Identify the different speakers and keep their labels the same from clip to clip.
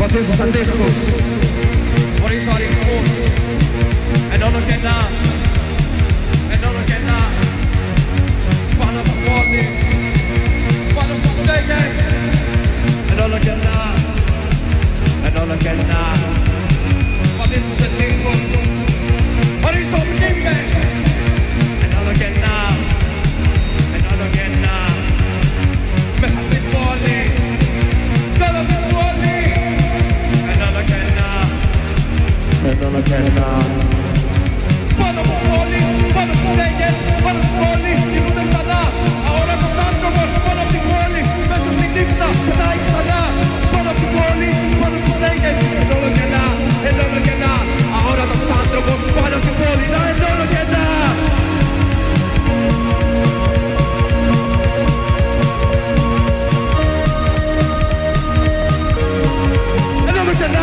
Speaker 1: πατήσεις αντίστοιχους χωρίς αριθμούς, ενώνω κενά, ενώνω κενά πάνω από πόλη, πάνω από στέγες, ενώνω κενά, ενώνω κενά πατήσεις σε τείχους χωρίς ομνήμες, ενώνω κενά, ενώνω κενά μέσα στην πόλη, τώρα στην πόλη, ενώνω κενά, ενώνω κενά πάνω από πόλη, πάνω από στέγες, πάνω από πόλη, κινούνται ξανά αόρατος άνθρωπος πάνω από την πόλη, μέσα στη νύχτα πετάει ξανά πάνω από την πόλη, πάνω από στέγες, ενώνω κενά, ενώνω κενά αόρατος άνθρωπος πάνω από την πόλη, να ενώνω κενά. Ενώνω κενά.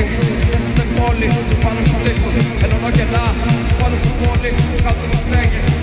Speaker 1: Πάνω στο δίκτυο, ενώνω κενά, πάνω στην πόλη, κάτω από τις στέγες.